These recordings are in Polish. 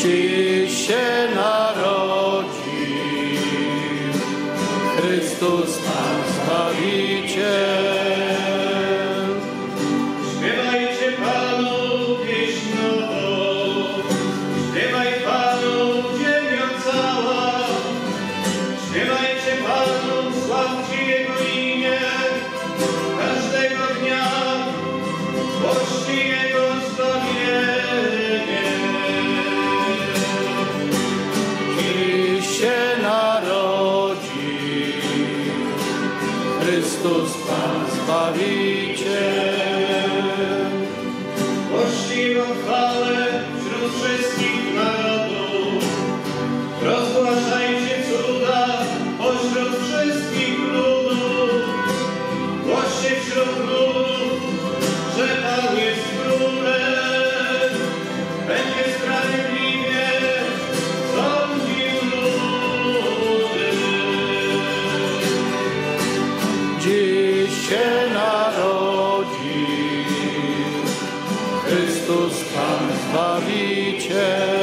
Dziś się narodził Chrystus Pan Zbawiciel. Śpiewajcie Panu pieśń nową, śpiewaj Panu ziemio cała, śpiewajcie Panu, sławcie Jego imię, każdego dnia głoście Jego zbawienie. Dziś się narodził Chrystus Pan Zbawiciel. Głoście Jego chwałę wśród wszystkich narodów, rozgłaszajcie cuda pośród wszystkich ludów, głoście wśród ludów, że Pan jest królem, będzie sprawiedliwie sądził ludy. Dziś się narodził Chrystus Pan Zbawiciel.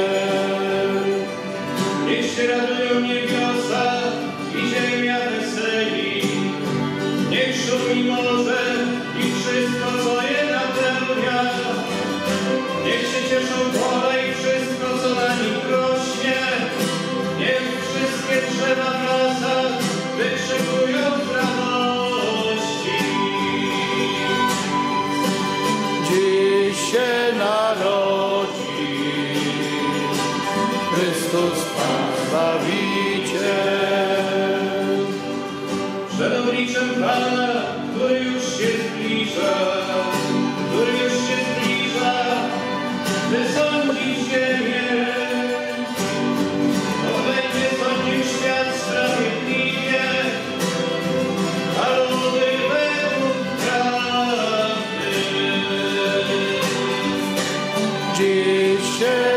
Niech się radują niebiosa i ziemia weseli, niech szumi morze i wszystko, co je napełnia. Niech się cieszą pola i wszystko, co na nich rośnie. Niech wszystkie drzewa w lasach wykrzykują z radości. Dziś się narodził Chrystus Pan Zbawiciel. Przed obliczem Pana, który już się zbliża, wysądzić ziemię. On będzie sądził świat sprawiedliwie, a ludy według prawdy. Dziś się